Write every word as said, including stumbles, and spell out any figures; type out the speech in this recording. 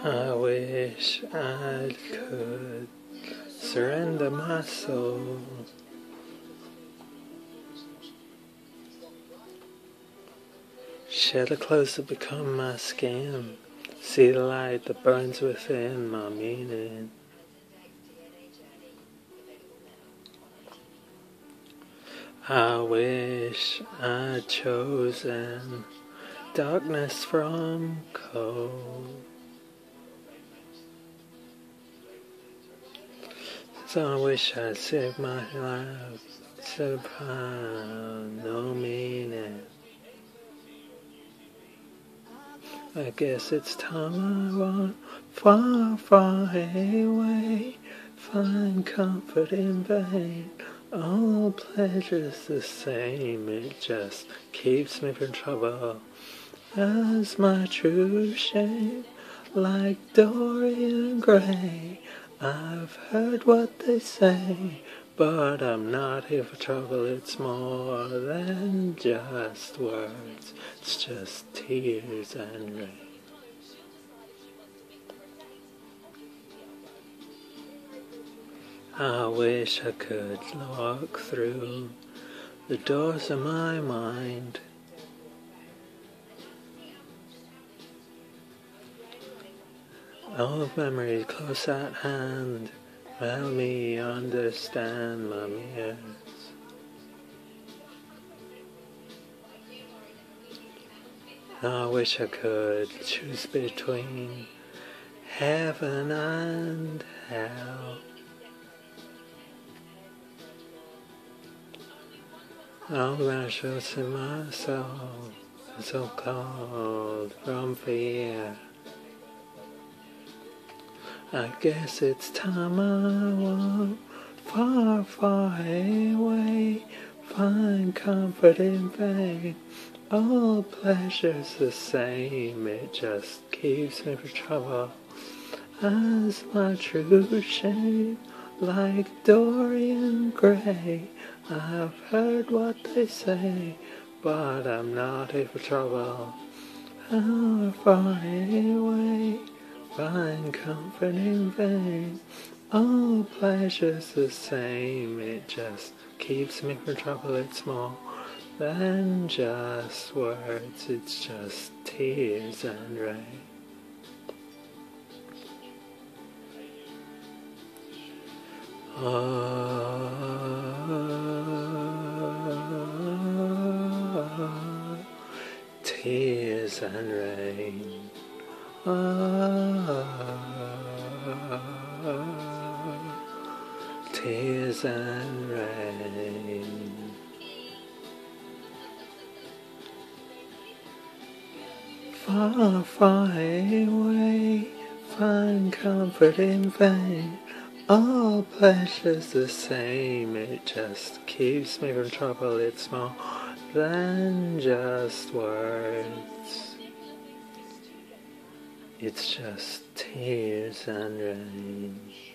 I wish I could surrender my soul. Shed the clothes that become my skin. See the light that burns within my meaning. I wish I'd chosen darkness from cold. So I wish I'd saved my life, set upon no meaning. I guess it's time I want far, far away, find comfort in vain. All pleasure's the same, it just keeps me from trouble. As my true shame, like Dorian Gray, I've heard what they say, but I'm not here for trouble. It's more than just words, it's just tears and rain. I wish I could walk through the doors of my mind. Old memory close at hand, help me understand my mirrors. I wish I could choose between heaven and hell. All the measures in my soul are so cold from fear. I guess it's time I walk far, far away, find comfort in vain. All pleasure's the same, it just keeps me from trouble. As my true shame, like Dorian Gray, I've heard what they say, but I'm not here for trouble. How far away, find comfort in vain. All pleasure's the same, it just keeps me from trouble. It's more than just words, it's just tears and rain. Oh, tears and rain. Oh, tears and rain. Far, far away, find comfort in vain. All pleasure's the same, it just keeps me from trouble. It's more than just words, it's just tears and rain.